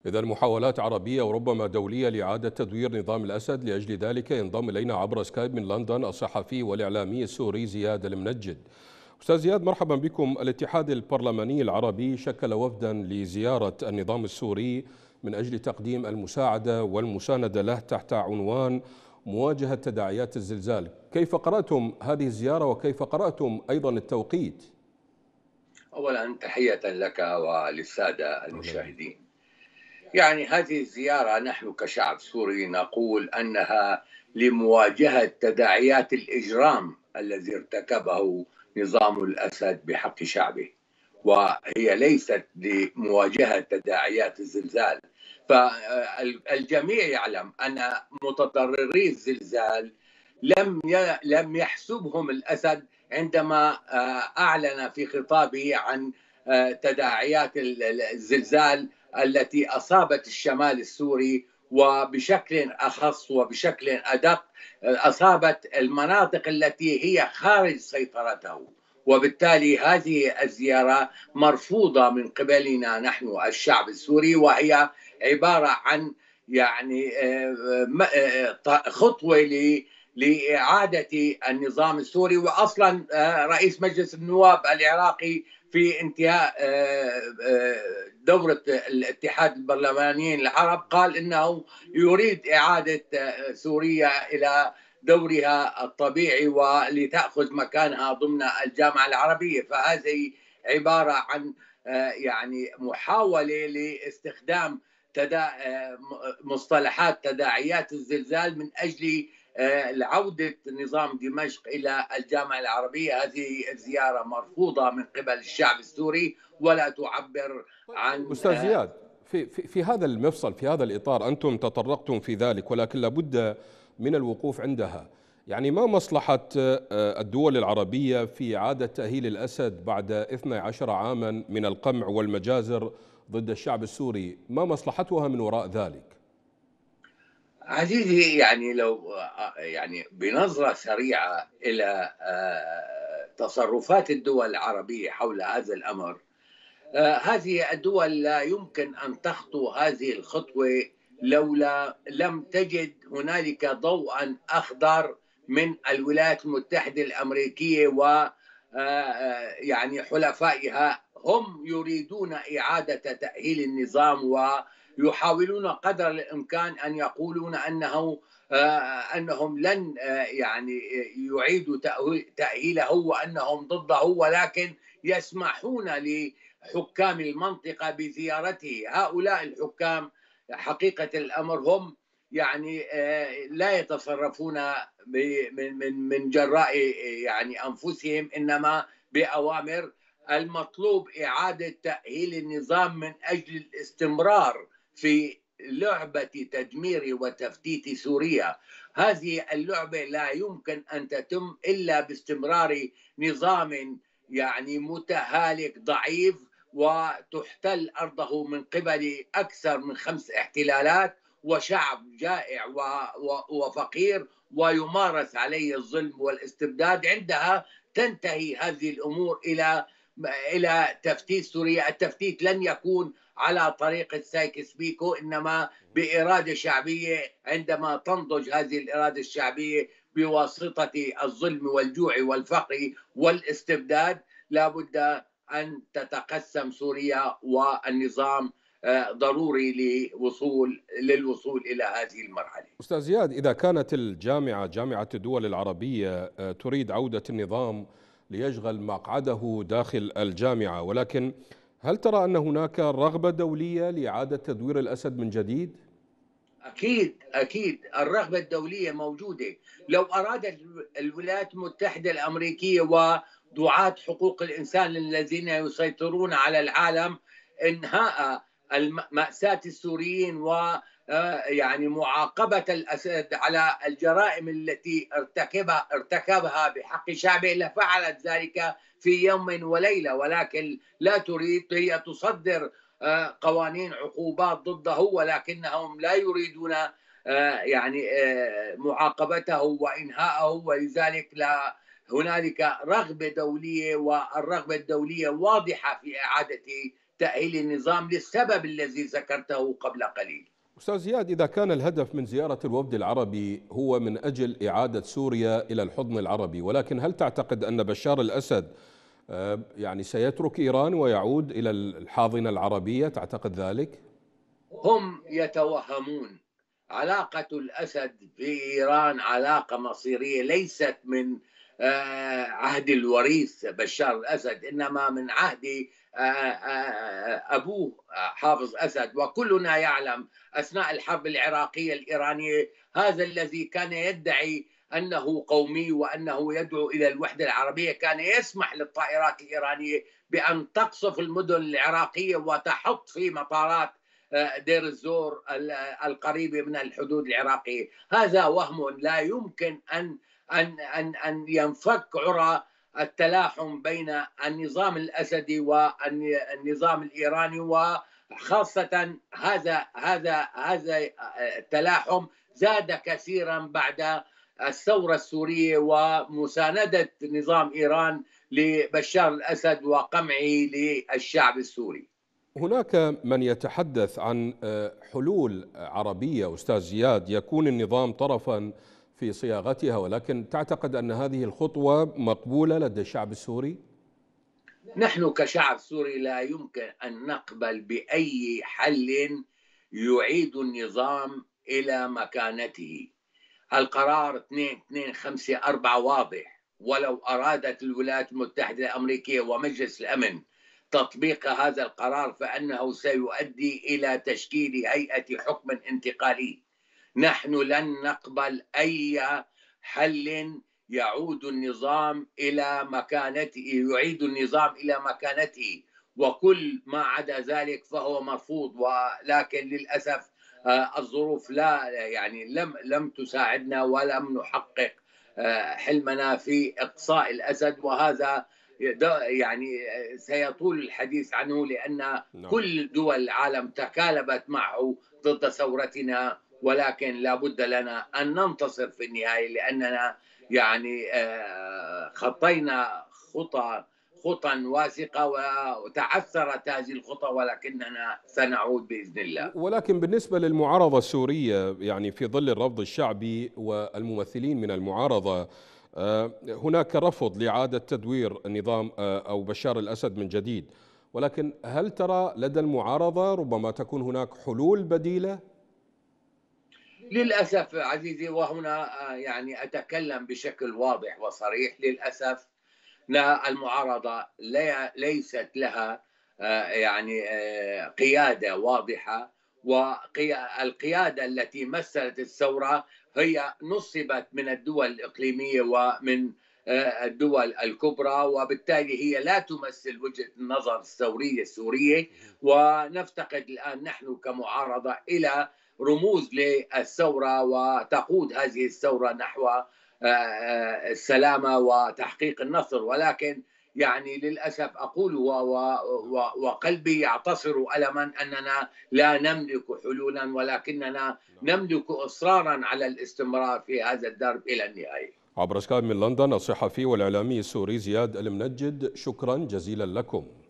إذا محاولات عربية وربما دولية لإعادة تدوير نظام الأسد. لأجل ذلك ينضم إلينا عبر سكايب من لندن الصحفي والإعلامي السوري زياد المنجد. أستاذ زياد، مرحبا بكم. الاتحاد البرلماني العربي شكل وفدا لزيارة النظام السوري من أجل تقديم المساعدة والمساندة له تحت عنوان مواجهة تداعيات الزلزال. كيف قرأتم هذه الزيارة وكيف قرأتم أيضا التوقيت؟ أولا تحية لك وللسادة أهلا بك. المشاهدين. يعني هذه الزيارة نحن كشعب سوري نقول أنها لمواجهة تداعيات الإجرام الذي ارتكبه نظام الأسد بحق شعبه، وهي ليست لمواجهة تداعيات الزلزال. فالجميع يعلم أن متضرري الزلزال لم يحسبهم الأسد عندما أعلن في خطابه عن تداعيات الزلزال التي أصابت الشمال السوري، وبشكل أخص وبشكل أدق أصابت المناطق التي هي خارج سيطرته. وبالتالي هذه الزيارة مرفوضة من قبلنا نحن الشعب السوري، وهي عبارة عن يعني خطوة لإعادة النظام السوري. وأصلا رئيس مجلس النواب العراقي في انتهاء دورة الاتحاد البرلمانيين العرب قال إنه يريد إعادة سوريا إلى دورها الطبيعي ولتأخذ مكانها ضمن الجامعة العربية. فهذه عبارة عن يعني محاولة لاستخدام مصطلحات تداعيات الزلزال من أجل لعودة نظام دمشق إلى الجامعة العربية. هذه الزيارة مرفوضة من قبل الشعب السوري ولا تعبر طيب عن أستاذ زياد، في هذا المفصل، في هذا الإطار أنتم تطرقتم في ذلك، ولكن لابد من الوقوف عندها. يعني ما مصلحة الدول العربية في إعادة تأهيل الأسد بعد 12 عاما من القمع والمجازر ضد الشعب السوري؟ ما مصلحتها من وراء ذلك؟ عزيزي، يعني لو يعني بنظرة سريعة إلى تصرفات الدول العربية حول هذا الأمر، هذه الدول لا يمكن أن تخطو هذه الخطوة لولا لم تجد هنالك ضوءا أخضر من الولايات المتحدة الأمريكية و يعني حلفائها. هم يريدون إعادة تأهيل النظام ويحاولون قدر الإمكان أن يقولون أنهم لن يعني يعيدوا تأهيله وأنهم ضده، ولكن يسمحون حكام المنطقة بزيارته. هؤلاء الحكام حقيقة الأمر هم يعني لا يتصرفون من جراء يعني أنفسهم، إنما بأوامر. المطلوب إعادة تأهيل النظام من أجل الاستمرار في لعبة تدمير وتفتيت سوريا. هذه اللعبة لا يمكن أن تتم إلا باستمرار نظام يعني متهالك ضعيف وتحتل أرضه من قبل أكثر من 5 احتلالات، وشعب جائع وفقير ويمارس عليه الظلم والاستبداد. عندها تنتهي هذه الأمور إلى تفتيت سوريا. التفتيت لن يكون على طريقة سايكس بيكو، إنما بإرادة شعبية. عندما تنضج هذه الإرادة الشعبية بواسطة الظلم والجوع والفقر والاستبداد، لابد أن تتقسم سوريا، والنظام ضروري للوصول إلى هذه المرحلة. أستاذ زياد، إذا كانت جامعة الدول العربية تريد عودة النظام ليشغل مقعده داخل الجامعة، ولكن هل ترى أن هناك رغبة دولية لإعادة تدوير الأسد من جديد؟ أكيد أكيد الرغبة الدولية موجودة. لو أرادت الولايات المتحدة الأمريكية ودعاة حقوق الإنسان الذين يسيطرون على العالم إنهاء مأساة السوريين و يعني معاقبة الأسد على الجرائم التي ارتكبها بحق شعبه لفعلت ذلك في يوم وليلة، ولكن لا تريد. هي تصدر قوانين عقوبات ضده، ولكنهم لا يريدون يعني معاقبته وإنهاءه. ولذلك لا هنالك رغبة دولية، والرغبة الدولية واضحة في إعادة تأهيل النظام للسبب الذي ذكرته قبل قليل. أستاذ زياد، إذا كان الهدف من زيارة الوفد العربي هو من أجل إعادة سوريا إلى الحضن العربي، ولكن هل تعتقد أن بشار الأسد يعني سيترك إيران ويعود إلى الحاضنة العربية؟ تعتقد ذلك؟ هم يتوهمون. علاقة الأسد بإيران علاقة مصيرية، ليست من عهد الوريث بشار الأسد، إنما من عهد أبوه حافظ أسد. وكلنا يعلم أثناء الحرب العراقية الإيرانية هذا الذي كان يدعي أنه قومي وأنه يدعو إلى الوحدة العربية كان يسمح للطائرات الإيرانية بأن تقصف المدن العراقية وتحط في مطارات دير الزور القريبة من الحدود العراقية. هذا وهم لا يمكن أن ينفك عرى التلاحم بين النظام الأسدي والنظام الإيراني، وخاصة هذا التلاحم زاد كثيرا بعد الثورة السورية ومساندة نظام إيران لبشار الأسد وقمعه للشعب السوري. هناك من يتحدث عن حلول عربية أستاذ زياد يكون النظام طرفا في صياغتها، ولكن تعتقد أن هذه الخطوة مقبولة لدى الشعب السوري؟ نحن كشعب سوري لا يمكن أن نقبل بأي حل يعيد النظام إلى مكانته. القرار 2254 واضح، ولو أرادت الولايات المتحدة الأمريكية ومجلس الأمن تطبيق هذا القرار فإنه سيؤدي إلى تشكيل هيئة حكم انتقالي. نحن لن نقبل أي حل يعيد النظام إلى مكانته، وكل ما عدا ذلك فهو مرفوض. ولكن للأسف الظروف لم تساعدنا ولم نحقق حلمنا في إقصاء الأسد، وهذا سيطول الحديث عنه، لأن كل دول العالم تكالبت معه ضد ثورتنا، ولكن لا بد لنا أن ننتصر في النهاية، لأننا خطينا خطى واثقة وتعثرت هذه الخطى، ولكننا سنعود بإذن الله. ولكن بالنسبة للمعارضة السورية في ظل الرفض الشعبي والممثلين من المعارضة هناك رفض لإعادة تدوير النظام أو بشار الأسد من جديد، ولكن هل ترى لدى المعارضة ربما تكون هناك حلول بديلة؟ للأسف عزيزي، وهنا أتكلم بشكل واضح وصريح، للأسف المعارضة ليست لها قيادة واضحة، والقيادة التي مثلت الثورة هي نصبت من الدول الإقليمية ومن الدول الكبرى، وبالتالي هي لا تمثل وجهة النظر الثورية السورية. ونفتقد الآن نحن كمعارضة إلى رموز للثورة وتقود هذه الثورة نحو السلامة وتحقيق النصر. ولكن للأسف أقول وقلبي يعتصر ألما أننا لا نملك حلولا، ولكننا نملك إصرارا على الاستمرار في هذا الدرب إلى النهاية. عبر سكايب من لندن الصحفي والإعلامي السوري زياد المنجد، شكرا جزيلا لكم.